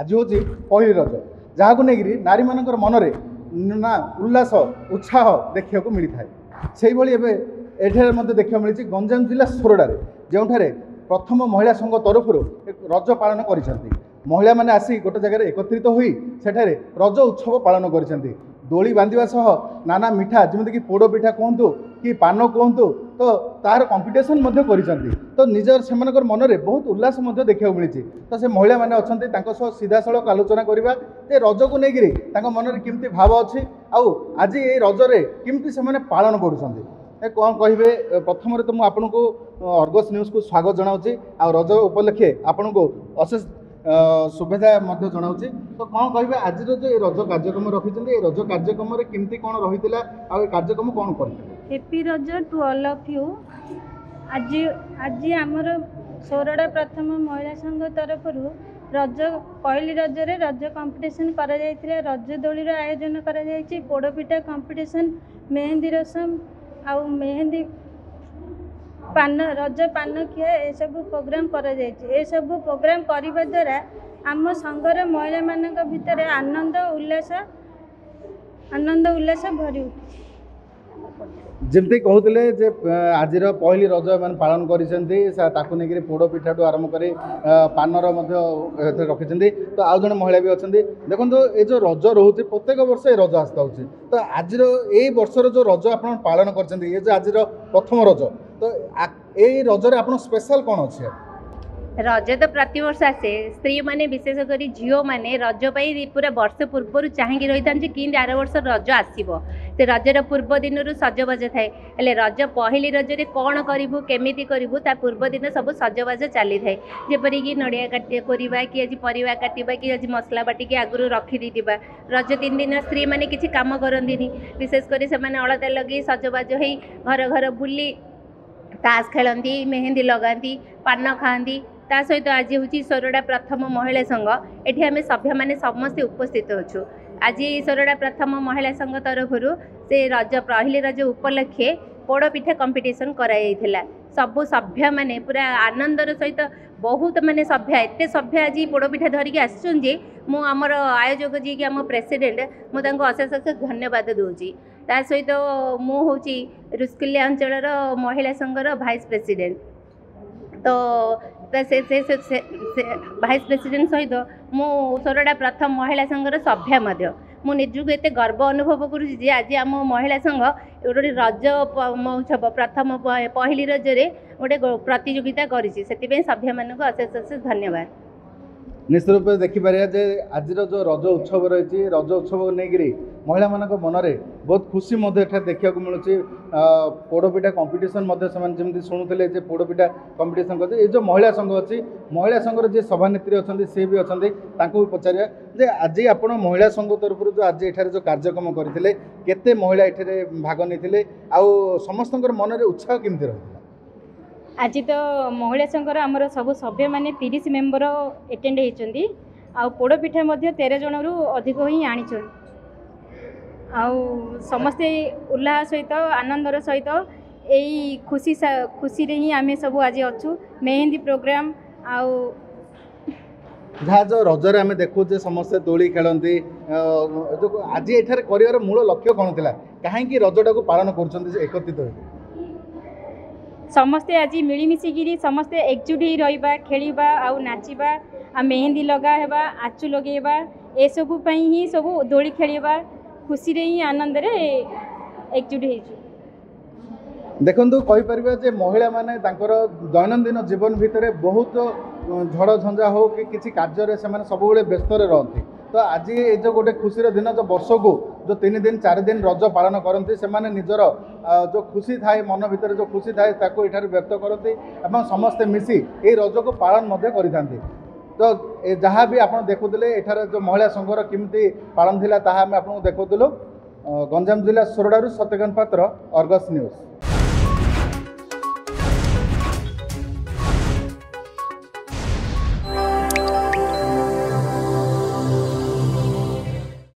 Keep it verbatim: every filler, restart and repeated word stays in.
आज हूँ पहली रज जहाँ नहीं नारी मान मन ना उल्लास उत्साह देखा मिलता है से भाई देखा मिली गंजाम जिला सोरडारे जो प्रथम महिला संघ तरफ रज पालन कर महिला मैंने आसी गोटे जगह एकत्रित होई सेठारे रज उत्सव पालन कर दोली बांधिबा सह नाना मिठा जमीक पोड़ पिठा कहतु कि पान कहतु तो तार कंपटीशन कर तो निजर से मन में बहुत उल्लास देखा मिली तो से महिला मैंने अच्छा सीधा सड़क आलोचना करवा रज को लेकिन मन में केमती भाव अच्छी आज ये रजरे केमती से पालन कर कौन कहे प्रथम तो मुझे आपको अर्गस न्यूज को स्वागत जनाऊँगी आ रज उपलक्षे आपन को अशेष शुभेच्छा जनाऊँगी तो कौन कहे आज जो रज कार्यक्रम रखिंट रज कार्यक्रम केमती कौन रही आ कार्यक्रम कौन कर हैप्पी रज टू ऑल ऑफ यू। आज आज आमर सोरडा प्रथम महिला संघ तरफ रज पहली रजरे रज कंपटीशन करा जायतिला रज दोली आयोजन करा जायछि पोड़पिठा कंपटीशन मेहंदी रसम आउ मेहंदी पान रज पान खिया ए सब प्रोग्राम करा जायछि ए सब प्रोग्राम करबा द्वारा आम संघर महिला मानक भितर आनंद उल्लास आनंद उल्लास भरी उठे जमती कहते जे आज पहली रज मान पालन कर पोड़ पिठा ठूँ आरंभ कर पानर रखी तो आउ जड़े महिला भी अच्छा देखो ये जो रज रोचे प्रत्येक वर्ष ये रज आस्ता हो तो आज ये वर्षर जो रज आप पालन कर ये जो आज प्रथम रज तो ये रजरे आप स्पेशल कौन अच्छे रज तो प्रति वर्ष आसे स्त्री माने विशेषकर झील मैंने रज पाई पूरा वर्ष पूर्व चाहिए रही था कि आर वर्ष रज आसो तो रजर पूर्व दिन सजबाज थाए हेले रज पहली रजरे कौन करूँ केमी करूँ ता पूर्व दिन सब सजबाज चली थाए जेपरिक नड़िया काट करवा कि आज परिवा काटा कि आज मसला बाटिक आगुरी रखी रज तीन दिन स्त्री मैंने किसी काम करती विशेषकर से अलता लगे सजबाज हो घर घर बुली ताश खेलती मेहंदी लगाती पान खाती ता सहित आज हूँ सोरडा प्रथम महिला संघ एठी आम सभ्य मैंने समस्ते उपस्थित अच्छु आज सोरडा प्रथम महिला संघ तरफ से रज पहली रज उपलक्षे पोड़पिठा कंपटीशन कराइला सबू सभ्य मैंने पूरा आनंदर सहित बहुत माने सभ्य एत सभ्य आज पोड़पिठा धरिकी आसुचे मु आमर आयोजक जी कि आम प्रेसिडेंट मुझे अशेष अशेष धन्यवाद दूची ता सहित मु हूँ रुस्कुलिया अंचल महिला संघर भाइस प्रेसिडेंट तो से, से, से, से, से भाइस प्रेसिडेंट सहित मु सोरडा प्रथम महिला संघर सभ्य मध्य मु निजक एत गर्व अनुभव करुँच आज आम महिला संघ गोटे रज महोत्सव प्रथम पहली रजरे गोटे प्रतियोगिता करिछि सेतिबे सभ्य मानक अशेष अशेष धन्यवाद। निश्चित रूप से देखिपर जे आज जो रज उत्सव रही रज उत्सव नहीं महिला मान मन में बहुत खुशी देखा मिलूँ पोड़पिठा कंपटीशन जमी शुणुते पोड़पिठा कंपटीशन कर ये जो महिला संघ अच्छी महिला संघर जी सभानेत्री अच्छा सी भी अच्छा भी पचार जे आज आप महिला संघ तरफ जो आज ये जो कार्यक्रम करते केते महिला ये भाग नहीं समस्त मन में उत्साह केमती रही आज तो महिला संघर आमर सब सभ्य माने तीस मेम्बर एटेंड होती आ पोड़पिठा तेरह जन रु अधिक ही आनी समस्ते उल्लास सहित आनंदर सहित यही खुशी खुशी रे ही आम सब आज अच्छु मेहंदी प्रोग्राम आउ जहाँ जो रजरे आम देखु समस्ते दोली खेलती आज ये कर मूल लक्ष्य कौन था कहीं रजटा को पालन कर एकत्रित हो समस्ते आज मिलमिशिकी समस्ते एकजुट ही रहा खेलवा आउ नाचवा आ मेहंदी लगा हेबा आचु लगेबा ए सबु पई ही सब दोली खेलवा खुशी रे ही आनंद रे एकजुट हो देखु कहीपर महिला माने दैनंदिन जीवन भितर बहुत झड़ झंझा हो कि किसी कार्य से सब व्यस्त रहती तो आज ये जो गोटे खुशी दिन जो वर्ष को जो तीन दिन चार दिन रज पालन करती से निजर जो खुशी थाए मन भीतर जो खुशी थाए ताको एठार व्यक्त करती और समस्ते मिसी ये रज को पालन करि तो जहाँ भी आप देखुले एठार जो महिला संघर केमती पालन था ताहा आम आपको देखुलु गंजाम जिला सोरडारू सत्यकांत पात्र अर्गस न्यूज।